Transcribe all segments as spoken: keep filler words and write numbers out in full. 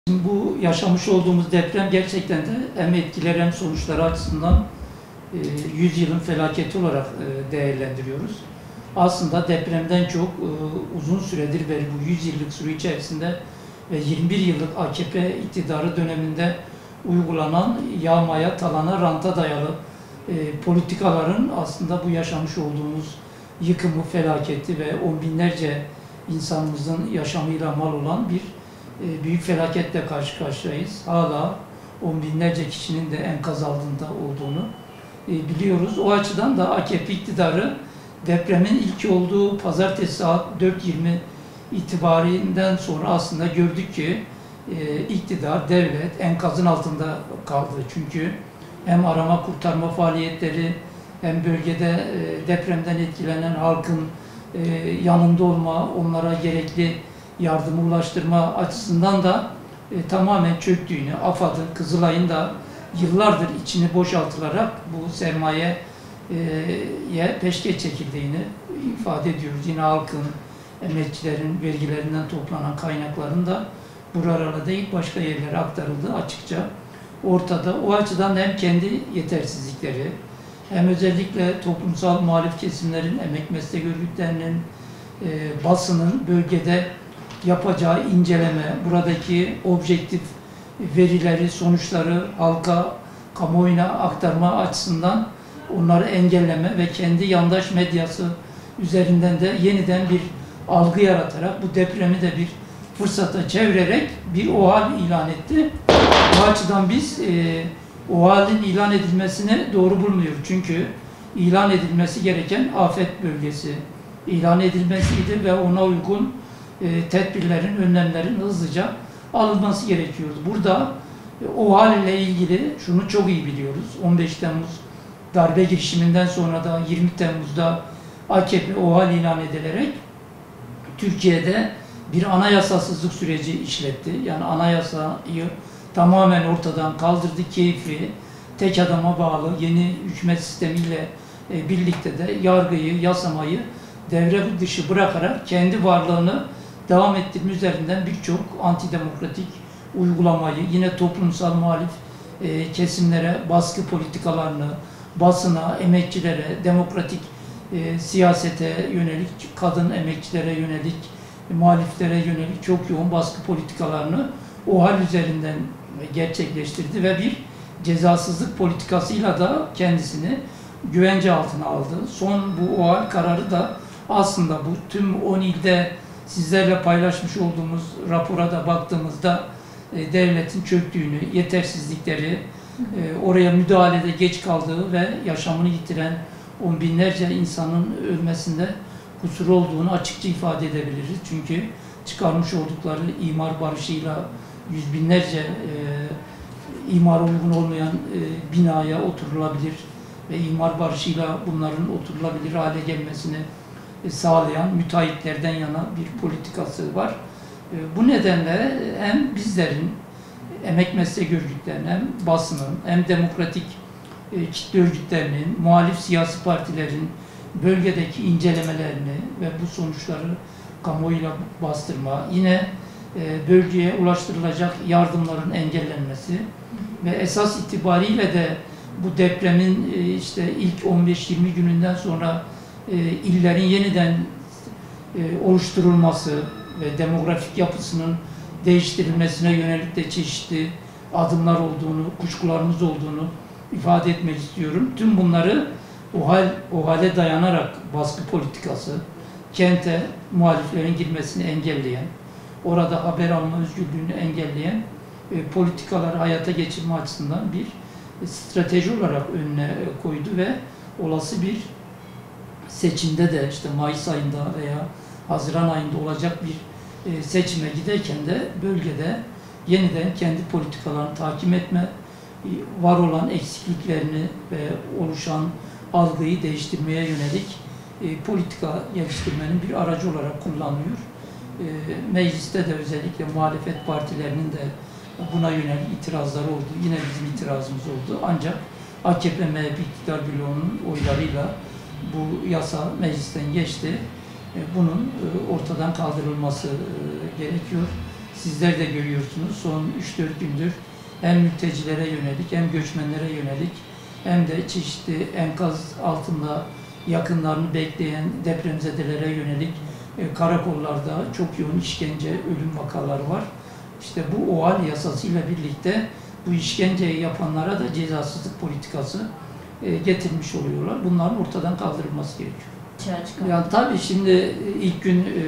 Bu yaşamış olduğumuz deprem gerçekten de hem etkileri hem sonuçları açısından yüz yılın felaketi olarak değerlendiriyoruz. Aslında depremden çok uzun süredir beri bu yüz yıllık süre içerisinde ve yirmi bir yıllık A K P iktidarı döneminde uygulanan yağmaya, talana, ranta dayalı politikaların aslında bu yaşamış olduğumuz yıkımı, felaketi ve on binlerce insanımızın yaşamıyla mal olan bir büyük felaketle karşı karşıyayız. Hala on binlerce kişinin de enkaz altında olduğunu biliyoruz. O açıdan da A K P iktidarı depremin ilk olduğu pazartesi saat dört yirmi itibarinden sonra aslında gördük ki iktidar, devlet enkazın altında kaldı. Çünkü hem arama kurtarma faaliyetleri hem bölgede depremden etkilenen halkın yanında olma, onlara gerekli yardımı ulaştırma açısından da e, tamamen çöktüğünü, AFAD'ın, Kızılay'ın da yıllardır içini boşaltılarak bu sermayeye e, peşkeş çekildiğini ifade ediyoruz. Yine halkın, emekçilerin vergilerinden toplanan kaynakların da buralara değil başka yerlere aktarıldığı açıkça ortada. O açıdan hem kendi yetersizlikleri hem özellikle toplumsal muhalif kesimlerin, emek meslek örgütlerinin, e, basının bölgede yapacağı inceleme, buradaki objektif verileri, sonuçları halka, kamuoyuna aktarma açısından onları engelleme ve kendi yandaş medyası üzerinden de yeniden bir algı yaratarak bu depremi de bir fırsata çevirerek bir OHAL ilan etti. Bu açıdan biz e, OHAL'in ilan edilmesini doğru bulmuyoruz. Çünkü ilan edilmesi gereken afet bölgesi ilan edilmesiydi ve ona uygun e, tedbirlerin, önlemlerin hızlıca alınması gerekiyordu. Burada e, OHAL ile ilgili şunu çok iyi biliyoruz. on beş Temmuz darbe girişiminden sonra da yirmi Temmuz'da A K P OHAL ilan edilerek Türkiye'de bir anayasasızlık süreci işletti. Yani anayasayı tamamen ortadan kaldırdı, keyfi, tek adama bağlı yeni hükümet sistemiyle e, birlikte de yargıyı, yasamayı devre dışı bırakarak kendi varlığını devam ettirme üzerinden birçok antidemokratik uygulamayı, yine toplumsal muhalif e, kesimlere baskı politikalarını, basına, emekçilere, demokratik e, siyasete yönelik, kadın emekçilere yönelik, muhaliflere yönelik çok yoğun baskı politikalarını OHAL üzerinden gerçekleştirdi ve bir cezasızlık politikasıyla da kendisini güvence altına aldı. Son bu OHAL kararı da aslında bu tüm on ilde sizlerle paylaşmış olduğumuz rapora da baktığımızda e, devletin çöktüğünü, yetersizlikleri, e, oraya müdahalede geç kaldığı ve yaşamını yitiren on binlerce insanın ölmesinde kusur olduğunu açıkça ifade edebiliriz. Çünkü çıkarmış oldukları imar barışıyla yüz binlerce e, imara uygun olmayan e, binaya oturulabilir ve imar barışıyla bunların oturulabilir hale gelmesini e, sağlayan müteahhitlerden yana bir politikası var. E, bu nedenle hem bizlerin, emek meslek örgütlerinin, hem basının, hem demokratik e, kitle örgütlerinin, muhalif siyasi partilerin bölgedeki incelemelerini ve bu sonuçları kamuoyuyla bastırma, yine e, bölgeye ulaştırılacak yardımların engellenmesi ve esas itibariyle de bu depremin e, işte ilk on beş yirmi gününden sonra e, illerin yeniden e, oluşturulması ve demografik yapısının değiştirilmesine yönelik de çeşitli adımlar olduğunu, kuşkularımız olduğunu ifade etmek istiyorum. Tüm bunları OHAL, OHAL'e dayanarak baskı politikası, kente muhaliflerin girmesini engelleyen, orada haber alma özgürlüğünü engelleyen e, politikaları hayata geçirme açısından bir e, strateji olarak önüne e, koydu ve olası bir seçimde de işte Mayıs ayında veya Haziran ayında olacak bir e, seçime giderken de bölgede yeniden kendi politikalarını takip etme, e, var olan eksikliklerini ve oluşan algıyı değiştirmeye yönelik e, politika geliştirmenin bir aracı olarak kullanılıyor. E, mecliste de özellikle muhalefet partilerinin de buna yönelik itirazları oldu. Yine bizim itirazımız oldu. Ancak A K P M H P iktidar bloğunun oylarıyla bu yasa meclisten geçti. E, bunun e, ortadan kaldırılması e, gerekiyor. sizler de görüyorsunuz son üç dört gündür hem mültecilere yönelik hem göçmenlere yönelik hem de çeşitli enkaz altında yakınlarını bekleyen depremzedelere yönelik e, karakollarda çok yoğun işkence, ölüm vakaları var. İşte bu OHAL yasasıyla birlikte bu işkenceyi yapanlara da cezasızlık politikası e, getirmiş oluyorlar. Bunların ortadan kaldırılması gerekiyor. Yani tabii şimdi ilk gün e,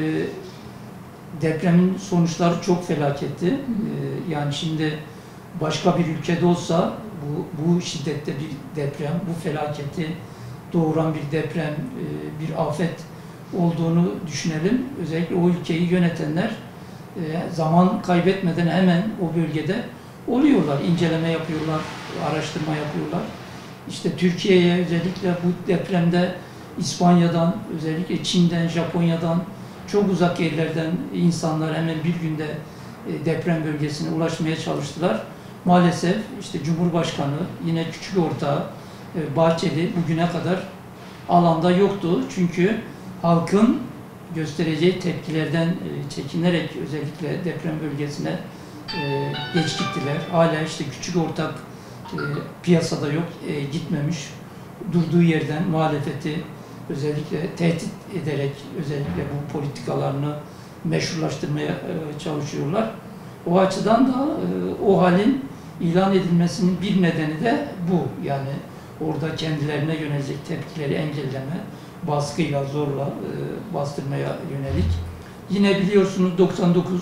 depremin sonuçları çok felaketti. E, yani şimdi başka bir ülkede olsa bu, bu şiddette bir deprem, bu felaketi doğuran bir deprem, e, bir afet olduğunu düşünelim. Özellikle o ülkeyi yönetenler e, zaman kaybetmeden hemen o bölgede oluyorlar, inceleme yapıyorlar, araştırma yapıyorlar. İşte Türkiye'ye özellikle bu depremde İspanya'dan, özellikle Çin'den, Japonya'dan çok uzak yerlerden insanlar hemen bir günde e, deprem bölgesine ulaşmaya çalıştılar. Maalesef işte Cumhurbaşkanı, yine küçük ortağı e, Bahçeli bugüne kadar alanda yoktu. Çünkü halkın göstereceği tepkilerden e, çekinerek özellikle deprem bölgesine e, geç gittiler. Hala işte küçük ortak e, piyasada yok, e, gitmemiş. Durduğu yerden muhalefeti özellikle tehdit ederek özellikle bu politikalarını meşrulaştırmaya e, çalışıyorlar. O açıdan da e, o halin ilan edilmesinin bir nedeni de bu. Yani orada kendilerine yönelecek tepkileri engelleme, baskıyla, zorla e, bastırmaya yönelik. Yine biliyorsunuz doksan dokuz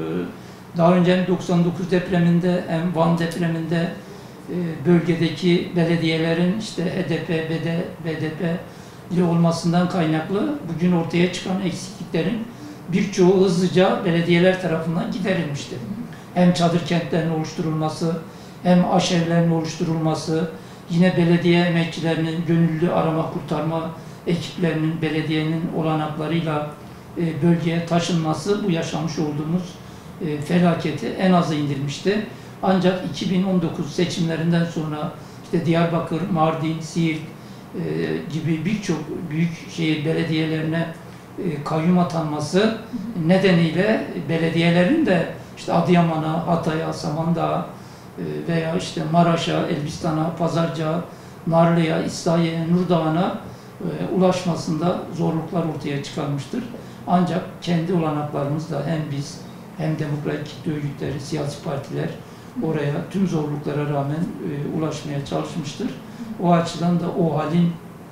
e, daha önce doksan dokuz depreminde hem Van depreminde e, bölgedeki belediyelerin işte H D P, B D P olmasından kaynaklı bugün ortaya çıkan eksikliklerin birçoğu hızlıca belediyeler tarafından giderilmiştir. Hem çadır kentlerinin oluşturulması, hem aşevlerin oluşturulması, yine belediye emekçilerinin gönüllü arama kurtarma ekiplerinin belediyenin olanaklarıyla e, bölgeye taşınması bu yaşamış olduğumuz e, felaketi en aza indirmişti. Ancak iki bin on dokuz seçimlerinden sonra işte Diyarbakır, Mardin, Siirt e, gibi birçok büyük şehir belediyelerine e, kayyum atanması nedeniyle belediyelerin de işte Adıyaman'a, Hatay'a, Samandağ'a e, veya işte Maraş'a, Elbistan'a, Pazarcık'a, Narlı'ya, İslahiye'ye, Nurdağ'a e, ulaşmasında zorluklar ortaya çıkarmıştır. Ancak kendi olanaklarımızla hem biz hem demokratik kitle örgütleri, siyasi partiler oraya tüm zorluklara rağmen e, ulaşmaya çalışmıştır. O açıdan da o halin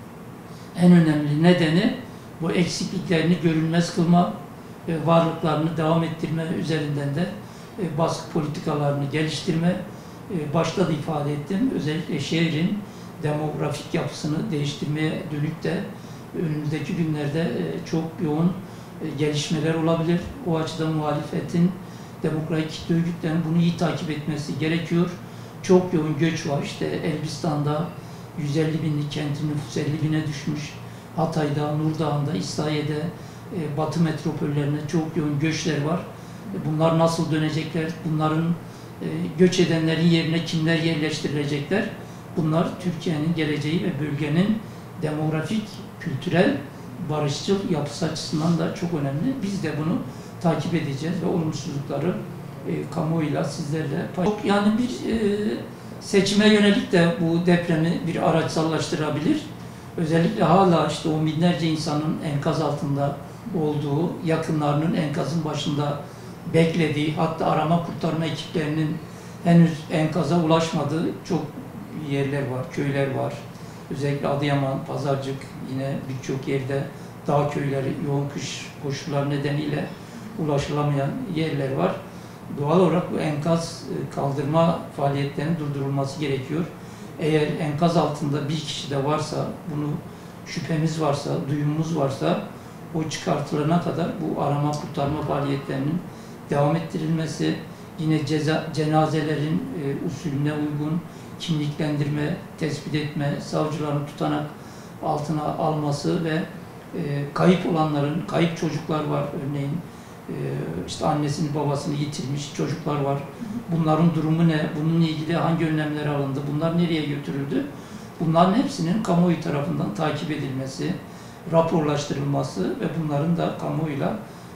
en önemli nedeni bu eksikliklerini görünmez kılma, e, varlıklarını devam ettirme üzerinden de e, baskı politikalarını geliştirme, e, başta da ifade ettim, özellikle şehrin demografik yapısını değiştirmeye dönük de önümüzdeki günlerde e, çok yoğun e, gelişmeler olabilir. O açıdan muhalefetin, demokratik kitle örgütlerinin bunu iyi takip etmesi gerekiyor. Çok yoğun göç var. İşte Elbistan'da yüz elli binlik kentin nüfusu elli bine düşmüş. Hatay'da, Nurdağ'da, İslahiye'de, e, Batı metropollerine çok yoğun göçler var. E, bunlar nasıl dönecekler? Bunların e, göç edenlerin yerine kimler yerleştirilecekler? Bunlar Türkiye'nin geleceği ve bölgenin demografik, kültürel, barışçıl yapısı açısından da çok önemli. Biz de bunu takip edeceğiz ve olumsuzlukları e, kamuoyuyla, sizlerle paylaşacağız. Yani bir e, seçime yönelik de bu depremi bir araçsallaştırabilir. Özellikle hala işte o binlerce insanın enkaz altında olduğu, yakınlarının enkazın başında beklediği, hatta arama kurtarma ekiplerinin henüz enkaza ulaşmadığı çok yerler var, köyler var. Özellikle Adıyaman, Pazarcık, yine birçok yerde dağ köyleri, yoğun kış koşulları nedeniyle ulaşılamayan yerler var. Doğal olarak bu enkaz kaldırma faaliyetlerinin durdurulması gerekiyor. Eğer enkaz altında bir kişi de varsa, bunu şüphemiz varsa, duyumumuz varsa o çıkartılana kadar bu arama kurtarma faaliyetlerinin devam ettirilmesi, yine ceza, cenazelerin e, usulüne uygun kimliklendirme, tespit etme, savcıların tutanak altına alması ve e, kayıp olanların, kayıp çocuklar var örneğin, e, işte annesini babasını yitirmiş çocuklar var. Bunların durumu ne? Bununla ilgili hangi önlemler alındı? Bunlar nereye götürüldü? Bunların hepsinin kamuoyu tarafından takip edilmesi, raporlaştırılması ve bunların da kamuoyuyla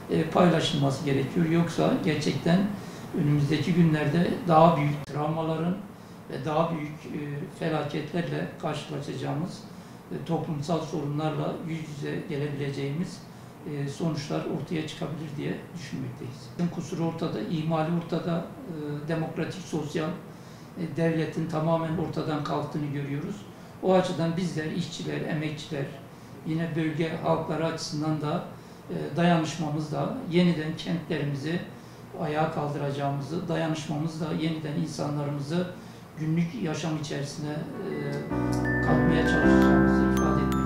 e, paylaşılması gerekiyor. Yoksa gerçekten önümüzdeki günlerde daha büyük travmaların ve daha büyük e, felaketlerle karşılaşacağımız, e, toplumsal sorunlarla yüz yüze gelebileceğimiz e, sonuçlar ortaya çıkabilir diye düşünmekteyiz. Kusur ortada, ihmali ortada, e, demokratik, sosyal e, devletin tamamen ortadan kalktığını görüyoruz. O açıdan bizler, işçiler, emekçiler, yine bölge halkları açısından da e, dayanışmamızla yeniden kentlerimizi ayağa kaldıracağımızı, dayanışmamızla yeniden insanlarımızı günlük yaşam içerisine e, katmaya çalışacağımızı ifade etmek